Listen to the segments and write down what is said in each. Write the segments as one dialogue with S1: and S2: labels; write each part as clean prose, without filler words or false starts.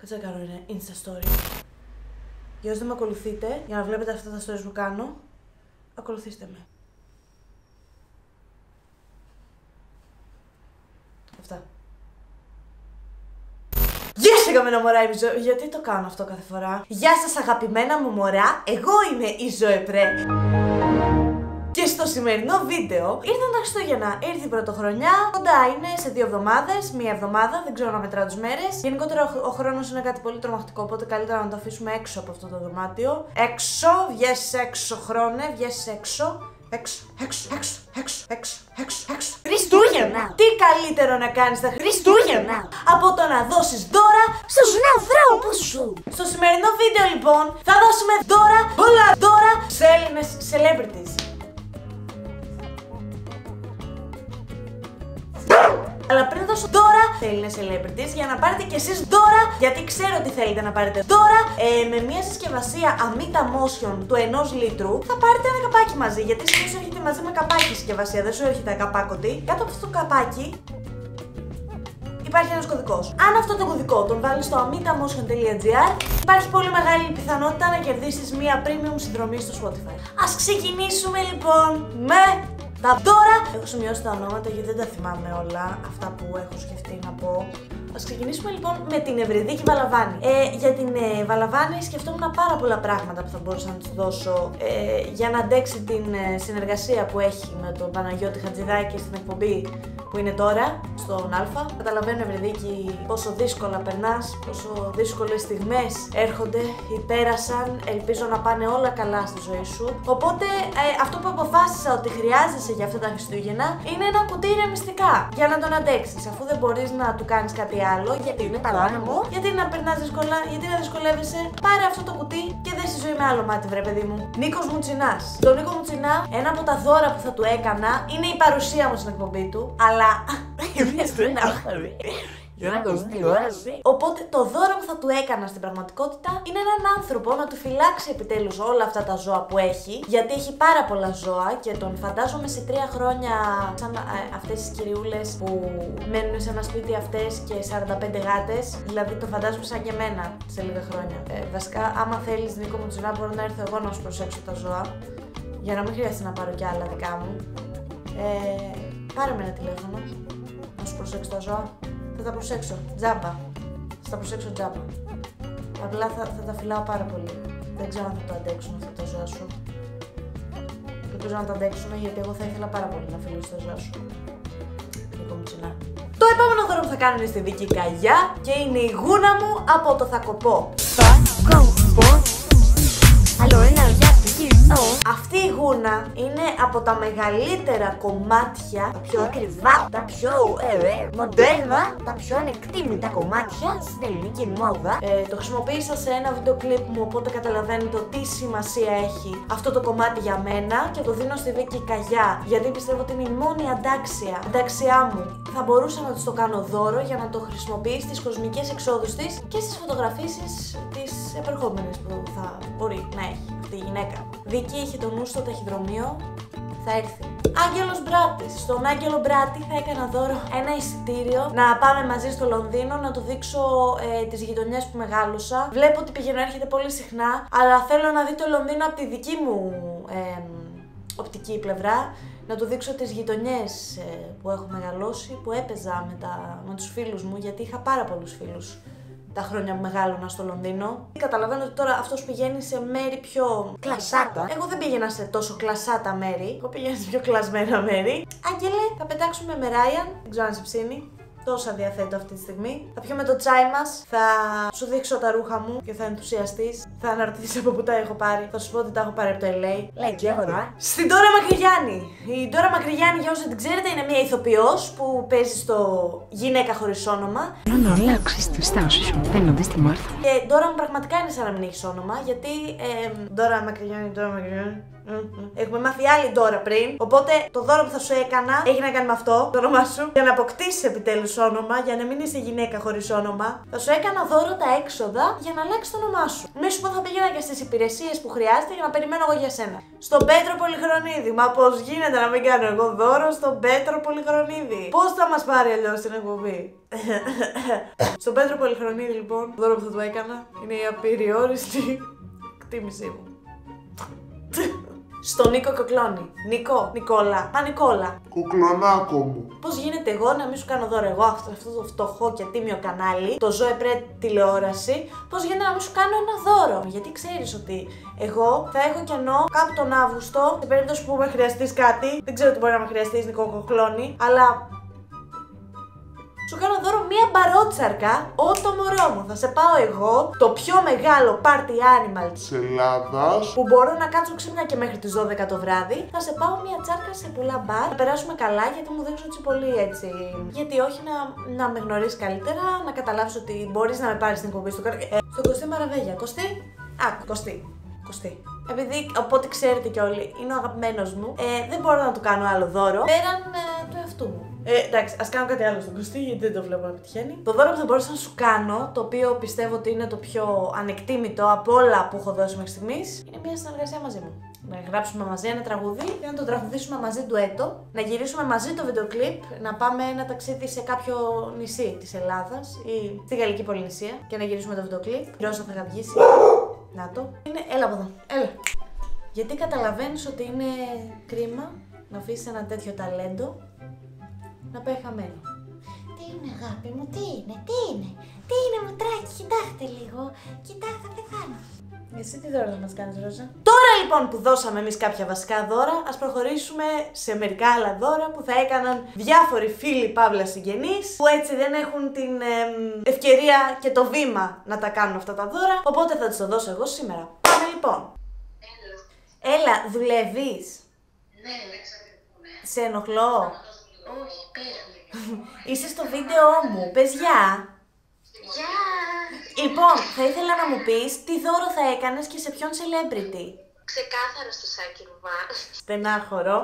S1: τσεκάρω είναι Insta story. Για όσοι δεν με ακολουθείτε, για να βλέπετε αυτά τα stories που κάνω, ακολουθήστε με. Αυτά. Γεια σας αγαπημένα μωρά, είμαι η Ζωή. Γιατί το κάνω αυτό κάθε φορά? Γεια σας αγαπημένα μου μωρά, εγώ είμαι η Ζωή Πρέ. Και στο σημερινό βίντεο ήρθαν τα Χριστούγεννα, ήρθε η πρωτοχρονιά, κοντά είναι σε 2 εβδομάδες, 1 εβδομάδα, δεν ξέρω να μετράω τις μέρες. Γενικότερα ο χρόνος είναι κάτι πολύ τρομακτικό, οπότε καλύτερα να το αφήσουμε έξω από αυτό το δωμάτιο. Έξω, βγες έξω χρόνε, βγες έξω. Έξω. Χριστούγεννα! Τι καλύτερο να κάνεις τα Χριστούγεννα από το να δώσεις δώρα στους ανθρώπους σου! Στο σημερινό βίντεο λοιπόν θα δώσουμε δώρα, πολλά δώρα σε Έλληνες celebrities. Αλλά πριν δώσω δώρα σε Έλληνες celebrities, για να πάρετε κι εσείς δώρα, γιατί ξέρω ότι θέλετε να πάρετε δώρα, με μια συσκευασία Amita Motion του 1 λίτρου, θα πάρετε ένα καπάκι μαζί. Γιατί συνήθως έρχεται μαζί με καπάκι η συσκευασία, δεν σου έρχεται καπάκοντι. Κάτω από αυτό το καπάκι υπάρχει ένας κωδικός. Αν αυτό το κωδικό τον βάλεις στο amitamotion.gr, υπάρχει πολύ μεγάλη πιθανότητα να κερδίσεις μια premium συνδρομή στο Spotify. Ας ξεκινήσουμε λοιπόν με τα δώρα! Έχω σημειώσει τα ονόματα γιατί δεν τα θυμάμαι όλα αυτά που έχω σκεφτεί να πω. Ας ξεκινήσουμε λοιπόν με την Ευρυδίκη Βαλαβάνη. Για την Βαλαβάνη σκεφτόμουν πάρα πολλά πράγματα που θα μπορούσα να της δώσω για να αντέξει την συνεργασία που έχει με τον Παναγιώτη Χατζηδάκη στην εκπομπή που είναι τώρα, στον Α. Καταλαβαίνω, Ευρυδίκη, πόσο δύσκολα περνάς, πόσο δύσκολες στιγμές έρχονται ή πέρασαν. Ελπίζω να πάνε όλα καλά στη ζωή σου. Οπότε αυτό που αποφάσισα ότι χρειάζεσαι για αυτά τα Χριστούγεννα είναι ένα κουτί ηρεμιστικά για να τον αντέξεις, αφού δεν μπορείς να του κάνεις κάτι άλλο, γιατί είναι παράνομο, γιατί να περνάς δύσκολα, γιατί να δυσκολεύεσαι. Πάρε αυτό το κουτί και δες τη ζωή με άλλο μάτι, βρε παιδί μου. Νίκος Μουτσινάς. Τον Νίκο Μουτσινά, ένα από τα δώρα που θα του έκανα είναι η παρουσία μου στην εκπομπή του, αλλά. Οπότε το δώρο που θα του έκανα στην πραγματικότητα είναι έναν άνθρωπο να του φυλάξει επιτέλους όλα αυτά τα ζώα που έχει, γιατί έχει πάρα πολλά ζώα και τον φαντάζομαι σε 3 χρόνια σαν αυτές τις κυριούλες που μένουν σε ένα σπίτι αυτές και 45 γάτες. Δηλαδή το φαντάζομαι σαν και εμένα σε λίγα χρόνια. Βασικά, άμα θέλεις Νίκο Μουτσινά, μπορώ να έρθω εγώ να σου προσέξω τα ζώα, για να μην χρειάζεται να πάρω κι άλλα δικά μου. Πάρε με ένα τηλέφωνο να σου προσέξω τα ζώα. Θα τα προσέξω, τζάμπα. Θα τα προσέξω τζάμπα. Απλά θα τα φυλάω πάρα πολύ. Δεν ξέρω αν θα το αντέξουν αυτά τα ζώα σου. Ελπίζω να τα αντέξουν, γιατί εγώ θα ήθελα πάρα πολύ να φιλήσω τα ζώα σου. Λίγο Μουτσινά. Το επόμενο δώρο που θα κάνω είναι στη Δική Καγιά και είναι η γούνα μου από το Θακοπό. Αυτή η γούνα είναι από τα μεγαλύτερα κομμάτια, τα πιο ακριβά, τα πιο μοντέρνα, τα πιο ανεκτήμητα κομμάτια στην ελληνική μόδα. Το χρησιμοποίησα σε ένα βίντεο κλιπ μου, οπότε καταλαβαίνετε τι σημασία έχει αυτό το κομμάτι για μένα και το δίνω στη Δίκη Καγιά, γιατί πιστεύω ότι είναι η μόνη αντάξιά μου. Θα μπορούσα να της το κάνω δώρο για να το χρησιμοποιήσει στις κοσμικές εξόδους της και στις φωτογραφίσεις της επερχόμενης που θα μπορεί να έχει αυτή η γυναίκα. Δίκη, είχε το νου στο ταχυδρομείο, θα έρθει. Άγγελος Μπράτης. Στον Άγγελο Μπράτη θα έκανα δώρο ένα εισιτήριο να πάμε μαζί στο Λονδίνο, να του δείξω τις γειτονιές που μεγάλωσα. Βλέπω ότι πηγαίνω, έρχεται πολύ συχνά, αλλά θέλω να δει το Λονδίνο από τη δική μου οπτική πλευρά. Να του δείξω τις γειτονιές που έχω μεγαλώσει, που έπαιζα με τους φίλους μου, γιατί είχα πάρα πολλούς φίλους τα χρόνια που μεγάλωνα στο Λονδίνο. Καταλαβαίνω ότι τώρα αυτός πηγαίνει σε μέρη πιο κλασάτα. Εγώ δεν πήγαινα σε τόσο κλασάτα μέρη. Εγώ πήγαινα σε πιο κλασμένα μέρη. Άγγελε, θα πετάξουμε με Ράιαν. Δεν ξέρω αν σε ψήνει. Τόσα διαθέτω αυτή τη στιγμή. Θα πιούμε το τσάι μας. Θα σου δείξω τα ρούχα μου και θα ενθουσιαστείς. Θα αναρωτηθείς από πού τα έχω πάρει. Θα σου πω ότι τα έχω πάρει από το LA. Λέει και εγώ τώρα. Στην Ντόρα Μακρυγιάννη. Η Ντόρα Μακρυγιάννη, για όσοι δεν την ξέρετε, είναι μια ηθοποιός που παίζει στο Γυναίκα Χωρίς Όνομα.
S2: Να αλλάξεις τη στάση σου. Φαίνονται στη Μάρθα.
S1: Και Ντόρα μου πραγματικά είναι σαν να μην έχεις όνομα, γιατί. Ντόρα Μακρυγιάννη, Ντόρα Μακρυγιάννη. Έχουμε μάθει άλλη τώρα πριν. Οπότε το δώρο που θα σου έκανα έχει να κάνει με αυτό, το όνομά σου. Για να αποκτήσει επιτέλους όνομα, για να μην είσαι γυναίκα χωρίς όνομα, θα σου έκανα δώρο τα έξοδα για να αλλάξει το όνομά σου. Μη σου πω θα πήγαινα και στις υπηρεσίες που χρειάζεται για να περιμένω εγώ για σένα. Στον Πέτρο Πολυχρονίδη. Μα πώς γίνεται να μην κάνω εγώ δώρο στον Πέτρο Πολυχρονίδη? Πώς θα μας πάρει αλλιώς την εκπομπή? Στον Πέτρο Πολυχρονίδη, λοιπόν, το δώρο που θα του έκανα είναι η απειριόριστη εκτίμησή μου. Στον Νίκο Κοκλώνη. Νικόλα. Μα Νικόλα.
S3: Κουκλονάκο μου.
S1: Πώς γίνεται εγώ να μην σου κάνω δώρο εγώ αυτό το φτωχό και τίμιο κανάλι, το Ζωεπρέ τηλεόραση, πώς γίνεται να μην σου κάνω ένα δώρο? Γιατί ξέρεις ότι εγώ θα έχω κενό κάπου τον Αύγουστο, σε περίπτωση που με χρειαστείς κάτι. Δεν ξέρω τι μπορεί να με χρειαστείς, Νικό Κοκλώνη, αλλά σου κάνω δώρο μία μπαρότσαρκα, το μωρό μου. Θα σε πάω εγώ, το πιο μεγάλο party animal
S3: της Ελλάδας,
S1: που μπορώ να κάτσω ξύπνα και μέχρι τις 12 το βράδυ. Θα σε πάω μία τσάρκα σε πολλά μπαρ, να περάσουμε καλά, γιατί μου δείχνεις έτσι πολύ έτσι. Γιατί όχι να με γνωρίσεις καλύτερα, να καταλάβεις ότι μπορείς να με πάρεις την εκπομπή στο στον Κωστή Μαραβέγια. Κωστή? Κωστή. Επειδή, οπότε ξέρετε κι όλοι, είναι ο αγαπημένος μου, δεν μπορώ να του κάνω άλλο δώρο πέραν του εαυτού μου. Εντάξει, ας κάνω κάτι άλλο στον Κωστή, γιατί δεν το βλέπω να πετυχαίνει. Το δώρο που θα μπορούσα να σου κάνω, το οποίο πιστεύω ότι είναι το πιο ανεκτήμητο από όλα που έχω δώσει μέχρι στιγμής, είναι μια συνεργασία μαζί μου. Να γράψουμε μαζί ένα τραγούδι και να το τραγουδήσουμε μαζί ντουέτο, να γυρίσουμε μαζί το βίντεο κλιπ, να πάμε ένα ταξίδι σε κάποιο νησί της Ελλάδας ή στη Γαλλική Πολυνησία και να γυρίσουμε το βίντεο κλιπ. Η Ρώσα θα γαυγίσει. Να το. Έλα από εδώ. Έλα. Γιατί καταλαβαίνεις ότι είναι κρίμα να αφήσεις ένα τέτοιο ταλέντο να πάει χαμένο.
S4: Τι είναι, αγάπη μου, τι είναι, μουτράκι, κοιτάξτε λίγο, κοιτάξτε, θα πεθάνω.
S1: Εσύ τι δώρα θα μας κάνεις, Ρώσα? Τώρα λοιπόν που δώσαμε εμείς κάποια βασικά δώρα, ας προχωρήσουμε σε μερικά άλλα δώρα που θα έκαναν διάφοροι φίλοι παύλα συγγενείς, που έτσι δεν έχουν την ευκαιρία και το βήμα να τα κάνουν αυτά τα δώρα, οπότε θα τους το δώσω εγώ σήμερα. Πάμε λοιπόν. Έλα, δουλεύεις?
S4: Ναι.
S1: Σε ενοχλώ?
S4: Όχι, πες μου.
S1: Είσαι στο βίντεο μου, πες γεια.
S4: Γεια!
S1: Λοιπόν, θα ήθελα να μου πεις τι δώρο θα έκανες και σε ποιον celebrity.
S4: Ξεκάθαρα στο Σάκη Ρουβά.
S1: Στενάχωρο.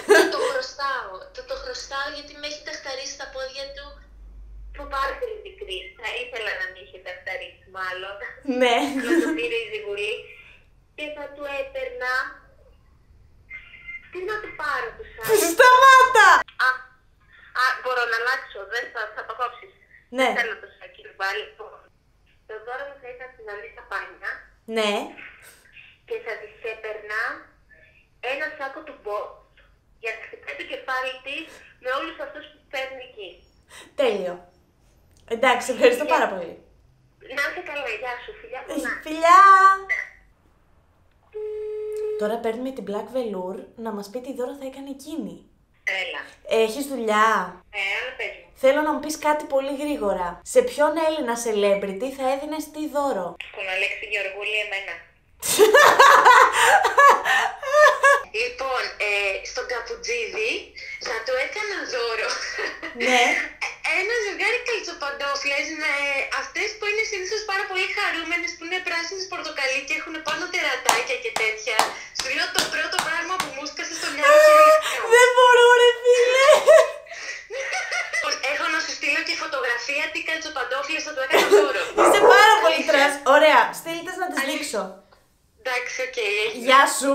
S4: Το χρωστάω γιατί με έχει ταχταρίσει τα πόδια του που πάρα πολύ μικρή. Θα ήθελα να με είχε ταχταρίσει μάλλον.
S1: Ναι.
S4: Να το πήρε η Ζιγουλή. Και θα του έπαιρνα. Τι να του πάρω του Σάκη?
S1: Σταμάτα!
S4: Μπορώ να αλλάξω, δεν θα το κόψεις.
S1: Ναι.
S4: Θέλω το Σάκη Ρουβά, λοιπόν. Το δώρο μου θα ήταν στην Αλίσσα Πάνια.
S1: Ναι.
S4: Και θα της έπαιρνα ένα σάκο του Boss για να χτυπάει το κεφάλι της με όλους αυτούς που παίρνουν εκεί.
S1: Τέλειο. Εντάξει, ευχαριστώ πάρα πολύ.
S4: Να είσαι καλά, γεια σου, φιλιά πολλά.
S1: Φιλιά! Τώρα παίρνουμε την Black Velour να μας πει τι δώρο θα έκανε εκείνη.
S4: Έλα.
S1: Έχεις δουλειά?
S4: Αλλά πες μου.
S1: Θέλω να μου πεις κάτι πολύ γρήγορα. Σε ποιον Έλληνα celebrity θα έδινες τι δώρο?
S4: Στον Αλέξη Γεωργούλη, εμένα. Λοιπόν, στον Καπουτζίδη θα του έκανα δώρο.
S1: Ναι.
S4: Ένα ζευγάρι καλτσοπαντόφλες με αυτές που είναι συνήθως πάρα πολύ χαρούμενες, που είναι πράσινες πορτοκαλί και έχουν πάνω τερατάκια και τέτοια. Σου λέω το πρώτο πράγμα που μου σκάσε στο μυαλό.
S1: Δεν μπορώ ρε φίλε.
S4: Έχω να σου στείλω και φωτογραφία τι καλτσοπαντόφλες θα του έκανα δώρο.
S1: Είσαι πάρα πολύ τρας. Ωραία, στείλτες να τις δείξω.
S4: Εντάξει, οκ.
S1: Γεια σου.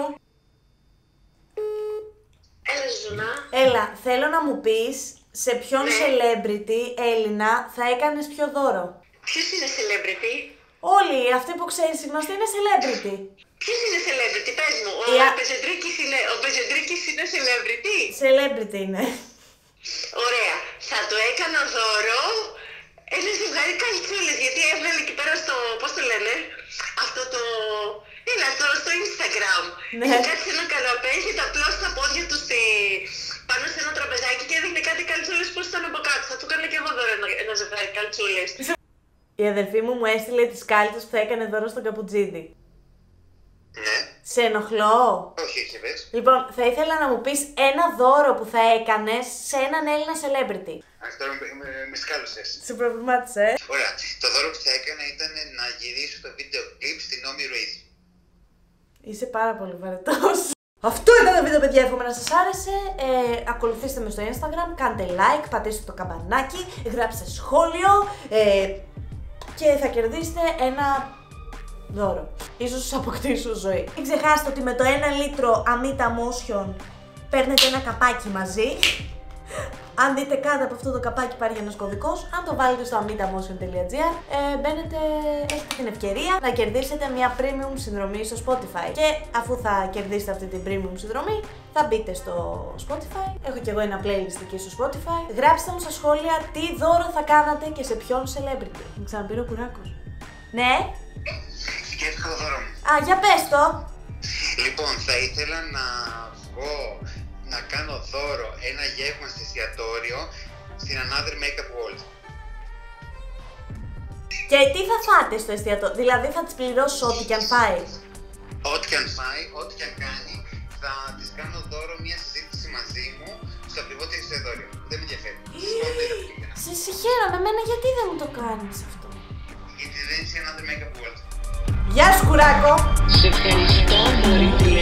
S4: Έλα, Ζουνά.
S1: Έλα, θέλω να μου πεις σε ποιον
S4: Ναι.
S1: celebrity Έλληνα θα έκανες ποιο δώρο.
S4: Ποιος είναι celebrity?
S1: Όλοι αυτοί που ξέρεις οι γνωστοί είναι celebrity.
S4: Ποιος είναι celebrity, πες μου. Ο Πεζεντρίκης είναι celebrity.
S1: Celebrity είναι.
S4: Ωραία. Θα το έκανα δώρο ένα ζευγάρι καλτσούλες, γιατί έβγαλε εκεί πέρα στο, πώς το λένε, αυτό το, στο Instagram.
S1: Ναι.
S4: Είχε κάτσει ένα καναπέ, είχε τα απλώς τα πόδια του πάνω σε ένα τραπεζάκι και έδινε κάτι καλτσούλες που ήταν από κάτω. Θα του έκανα και εγώ δώρο ένα ζευγάρι καλτσούλες.
S1: Η αδερφή μου μου έστειλε τις κάλτσες που θα έκανε δώρο στον Καπουτζίδη.
S4: Ναι.
S1: Σε ενοχλώ?
S4: Όχι, όχι, πες.
S1: Λοιπόν, θα ήθελα να μου πεις ένα δώρο που θα έκανες σε έναν Έλληνα celebrity.
S5: Αυτό με σκάλωσες.
S1: Σε προβλημάτισε,
S5: Ωραία. Το δώρο που θα έκανα ήταν να γυρίσω το βίντεο κλιπ στην Νόμι Ρουίθ.
S1: Είσαι πάρα πολύ βαρετός. Αυτό ήταν το βίντεο, παιδιά. Εύχομαι να σας άρεσε. Ακολουθήστε με στο Instagram, κάντε like, πατήστε το καμπανάκι, γράψτε σχόλιο και θα κερδίσετε ένα δώρο. Ίσως σας αποκτήσω ζωή. Μην ξεχάσετε ότι με το 1 λίτρο Amita Motion παίρνετε ένα καπάκι μαζί. Αν δείτε κάτω από αυτό το καπάκι υπάρχει ένας κωδικός. Αν το βάλετε στο amitamotion.gr μπαίνετε, έχετε την ευκαιρία να κερδίσετε μια premium συνδρομή στο Spotify. Και αφού θα κερδίσετε αυτή την premium συνδρομή, θα μπείτε στο Spotify. Έχω κι εγώ ένα playlist εκεί στο Spotify. Γράψτε μου στα σχόλια τι δώρο θα κάνατε και σε ποιον celebrity. Μου ξαναπήρε ο Κουράκος. Ναι.
S5: Σκέφτηκα το δώρο μου.
S1: Α, για πες το.
S5: Λοιπόν, θα ήθελα να βγω να κάνω δώρο ένα γεύμα στο εστιατόριο στην Another Makeup World.
S1: Και τι θα φάτε στο εστιατόριο, δηλαδή θα τις πληρώσεις ό,τι και αν φάει?
S5: Ό,τι και αν φάει, ό,τι και αν κάνει, θα της κάνω δώρο μια συζήτηση μαζί μου στο ακριβότερο εστιατόριο. Δεν με ενδιαφέρει.
S1: Σε συγχαίρω, με μένα γιατί δεν μου το κάνεις αυτό?
S5: Γιατί δεν είσαι Another Makeup World.
S1: Γεια σου, Κουράκο!
S6: Σε ευχαριστώ, Μωρή.